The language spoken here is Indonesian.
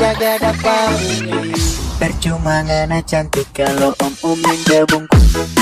jaga dapat. Percuma ngana cantik kalau om-om yang gabungku.